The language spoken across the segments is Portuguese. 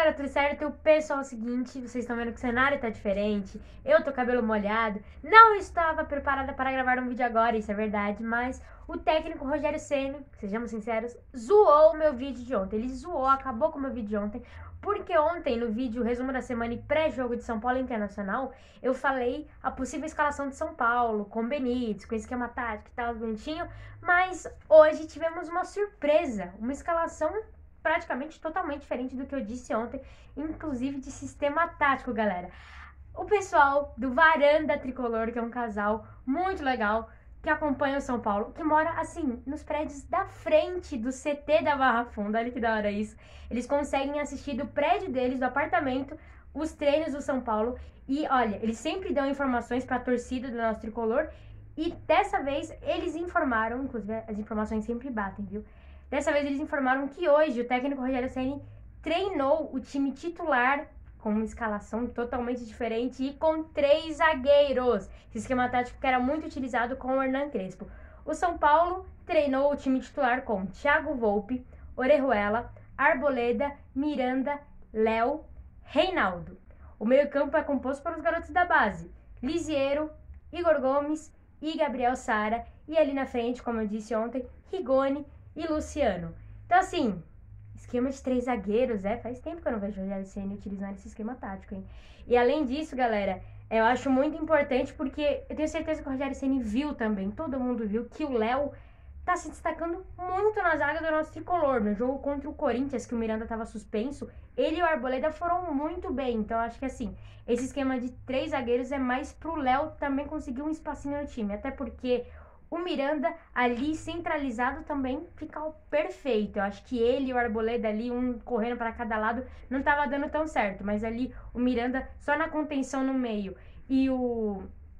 galera, tudo certo? Pessoal, é o seguinte, vocês estão vendo que o cenário tá diferente, eu tô cabelo molhado, não estava preparada para gravar um vídeo agora, isso é verdade, mas o técnico Rogério Ceni, sejamos sinceros, zoou o meu vídeo de ontem, ele zoou, acabou com o meu vídeo de ontem, porque ontem no vídeo resumo da semana e pré-jogo de São Paulo Internacional, eu falei a possível escalação de São Paulo, com Benítez, com esquema tático e tal, bonitinho, mas hoje tivemos uma surpresa, uma escalação praticamente totalmente diferente do que eu disse ontem, inclusive de sistema tático, galera. O pessoal do Varanda Tricolor, que é um casal muito legal, que acompanha o São Paulo, que mora, assim, nos prédios da frente do CT da Barra Funda, olha que da hora isso. Eles conseguem assistir do prédio deles, do apartamento, os treinos do São Paulo, e olha, eles sempre dão informações para a torcida do nosso Tricolor, e dessa vez eles informaram, inclusive as informações sempre batem, viu? Dessa vez eles informaram que hoje o técnico Rogério Ceni treinou o time titular com uma escalação totalmente diferente e com 3 zagueiros. Esse esquema tático que era muito utilizado com o Hernan Crespo. O São Paulo treinou o time titular com Thiago Volpi, Orejuela, Arboleda, Miranda, Léo, Reinaldo. O meio-campo é composto pelos garotos da base: Lisiero, Igor Gomes e Gabriel Sara. E ali na frente, como eu disse ontem, Rigoni e Luciano. Então, assim, esquema de 3 zagueiros, faz tempo que eu não vejo o Rogério Ceni utilizando esse esquema tático, hein? E além disso, galera, eu acho muito importante porque eu tenho certeza que o Rogério Ceni viu também, todo mundo viu, que o Léo tá se destacando muito na zaga do nosso tricolor. No jogo contra o Corinthians, que o Miranda tava suspenso, ele e o Arboleda foram muito bem. Então, acho que assim, esse esquema de 3 zagueiros é mais pro Léo também conseguir um espacinho no time, até porque o Miranda ali centralizado também fica perfeito. Eu acho que ele e o Arboleda ali, um correndo para cada lado, não tava dando tão certo. Mas ali o Miranda só na contenção no meio e o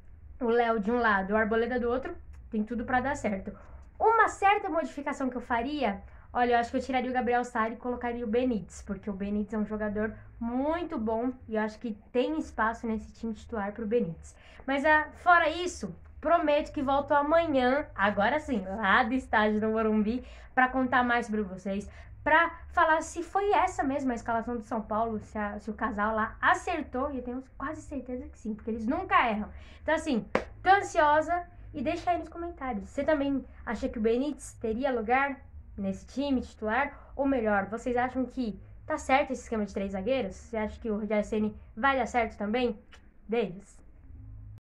Léo de um lado, o Arboleda do outro, tem tudo para dar certo. Uma certa modificação que eu faria, olha, eu acho que eu tiraria o Gabriel Sara e colocaria o Benítez, porque o Benítez é um jogador muito bom e eu acho que tem espaço nesse time titular pro Benítez. Mas fora isso, prometo que volto amanhã, agora sim, lá do estádio do Morumbi, para contar mais sobre vocês, para falar se foi essa mesma a escalação do São Paulo, se o casal lá acertou, e eu tenho quase certeza que sim, porque eles nunca erram. Então assim, tô ansiosa e deixa aí nos comentários. Você também acha que o Benítez teria lugar nesse time titular? Ou melhor, vocês acham que tá certo esse esquema de 3 zagueiros? Você acha que o Rogério Ceni vai dar certo também? Beijos!